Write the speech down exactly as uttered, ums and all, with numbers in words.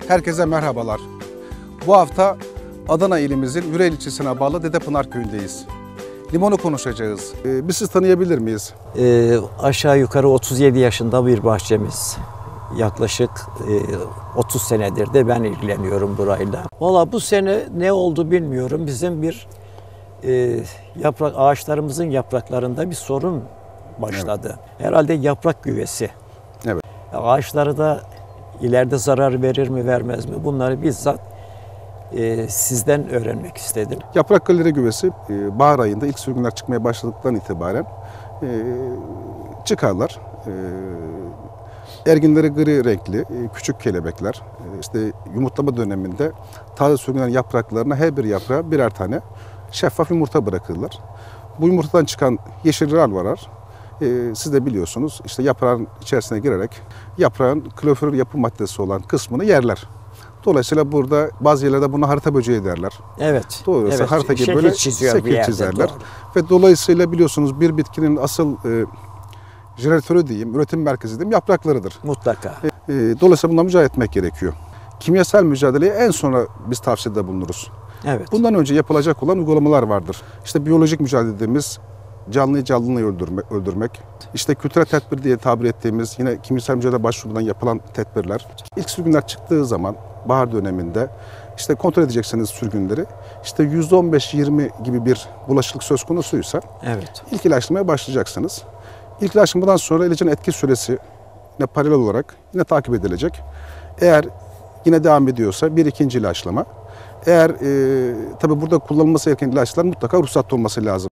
Herkese merhabalar. Bu hafta Adana ilimizin Yüreğir ilçesine bağlı Dedepınar köyündeyiz. Limonu konuşacağız. Ee, biz sizi tanıyabilir miyiz? Ee, aşağı yukarı otuz yedi yaşında bir bahçemiz. Yaklaşık e, otuz senedir de ben ilgileniyorum burayla. Valla bu sene ne oldu bilmiyorum. Bizim bir e, yaprak ağaçlarımızın yapraklarında bir sorun başladı. Evet. Herhalde yaprak güvesi. Evet. Ağaçları da ileride zarar verir mi vermez mi? Bunları bizzat e, sizden öğrenmek istedim. Yaprak galeri güvesi e, bahar ayında ilk sürgünler çıkmaya başladıktan itibaren e, çıkarlar. E, erginleri gri renkli, e, küçük kelebekler. E, işte yumurtlama döneminde taze sürgünlerin yapraklarına her bir yaprağa birer tane şeffaf yumurta bırakırlar. Bu yumurtadan çıkan yeşil ral varar. Ee, siz de biliyorsunuz işte yaprağın içerisine girerek yaprağın klorofil yapı maddesi olan kısmını yerler. Dolayısıyla burada bazı yerlerde buna harita böceği derler. Evet. Dolayısıyla evet. harita gibi şekil böyle çiziyor şekil yerde, çizerler. doğru. Ve dolayısıyla biliyorsunuz bir bitkinin asıl e, jeneratörü diyeyim, üretim merkezi diyeyim yapraklarıdır. Mutlaka. E, e, dolayısıyla bundan mücadele etmek gerekiyor. Kimyasal mücadeleyi en sonra biz tavsiyede bulunuruz. Evet. Bundan önce yapılacak olan uygulamalar vardır. İşte biyolojik mücadele dediğimiz canlıyı canlıyı öldürmek, öldürmek. İşte kültürel tedbir diye tabir ettiğimiz yine kimyasal mücadele başvurudan yapılan tedbirler. İlk sürgünler çıktığı zaman bahar döneminde işte kontrol edeceksiniz sürgünleri. İşte yüzde on beş yirmi gibi bir bulaşıklık söz konusuysa Evet. ilk ilaçlamaya başlayacaksınız. İlk ilaçlamadan sonra ilacın etki süresi yine paralel olarak yine takip edilecek. Eğer yine devam ediyorsa bir ikinci ilaçlama. Eğer e, tabii burada kullanılması gereken ilaçlar mutlaka ruhsatlı olması lazım.